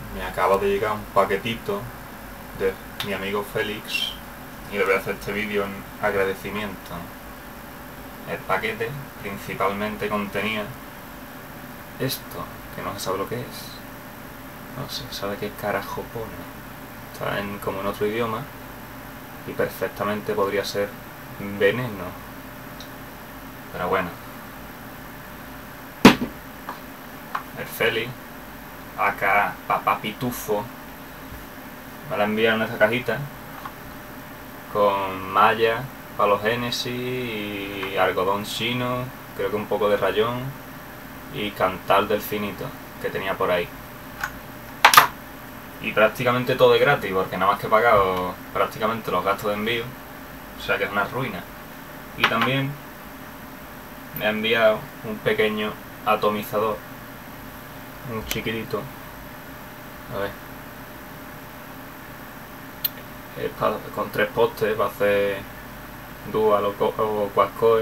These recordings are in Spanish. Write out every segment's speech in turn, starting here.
Me acaba de llegar un paquetito de mi amigo Félix y le voy a hacer este vídeo en agradecimiento. El paquete principalmente contenía esto, que no se sabe lo que es. No se sabe qué carajo pone. Está como en otro idioma y perfectamente podría ser veneno. Pero bueno. El Félix, acá Papá Pitufo, me la enviaron en esta cajita con malla para los Génesis y algodón chino, creo que un poco de rayón y cantal del finito que tenía por ahí. Y prácticamente todo es gratis, porque nada más que he pagado prácticamente los gastos de envío, o sea que es una ruina. Y también me ha enviado un pequeño atomizador, un chiquitito, a ver, con 3 postes para hacer dual o quad-core.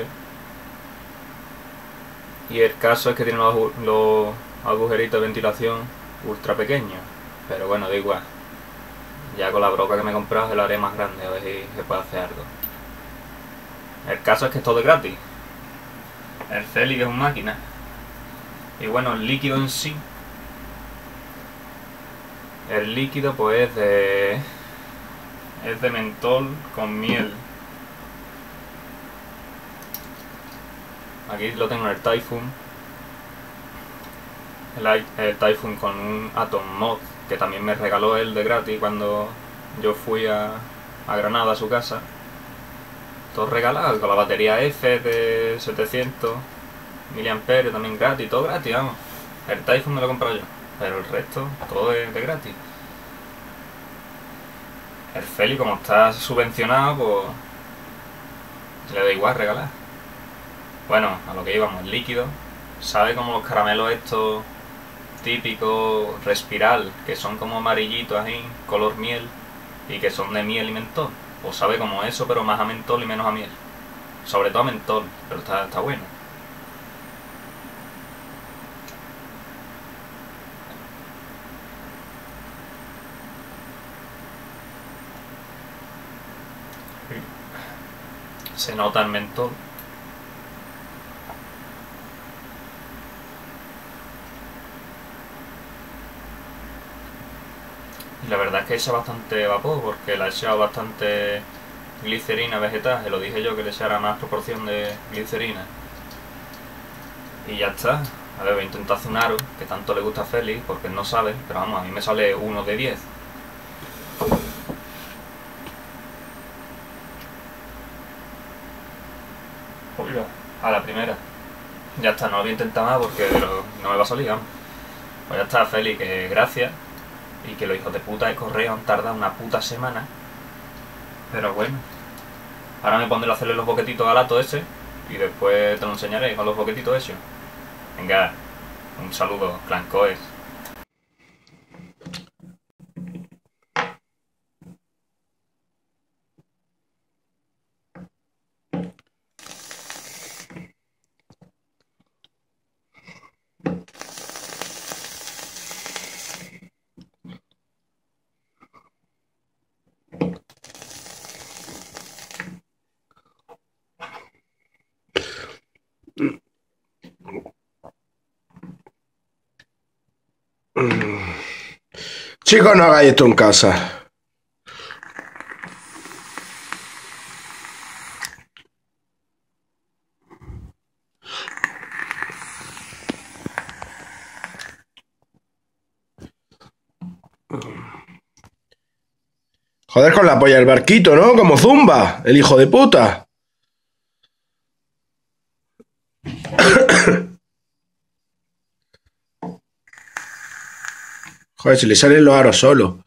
Y el caso es que tiene los agujeritos de ventilación ultra pequeños, pero bueno, da igual. Ya con la broca que me he comprado se la haré más grande, a ver si se puede hacer algo. El caso es que es todo gratis. El Félix es un máquina. Y bueno, el líquido en sí, el líquido pues es de mentol con miel. Aquí lo tengo en el Typhoon. El Typhoon con un Atom Mod que también me regaló él de gratis cuando yo fui a Granada a su casa. Todo regalado, con la batería F de 700 mAh también gratis, todo gratis, vamos. El Typhoon me lo he comprado yo, pero el resto todo es de gratis. El Félix, como está subvencionado, pues le da igual regalar. Bueno, a lo que íbamos, el líquido, ¿sabe? Como los caramelos estos típicos Respiral, que son como amarillitos ahí, color miel, y que son de miel y mentol. Pues sabe como eso, pero más a mentol y menos a miel. Sobre todo a mentol, pero está bueno. Se nota el mentol. Y la verdad es que echa bastante vapor, porque le ha echado bastante glicerina vegetal, se lo dije yo que le echara más proporción de glicerina. Y ya está. A ver, voy a intentar hacer un aro, que tanto le gusta a Félix, porque él no sabe, pero vamos, a mí me sale 1 de 10. Oiga, a la primera. Ya está, no lo voy a intentar más porque no me va a salir, vamos. Pues ya está, Félix, que gracias. Y que los hijos de puta de correo han tardado una puta semana. Pero bueno. Ahora me pondré a hacerle los boquetitos al gato ese. Y después te lo enseñaré con los boquetitos hechos. Venga, un saludo, Clancoes. Chicos, no hagáis esto en casa. Joder con la polla del barquito, ¿no? Como Zumba, el hijo de puta. Joder, si le salen los aros solos.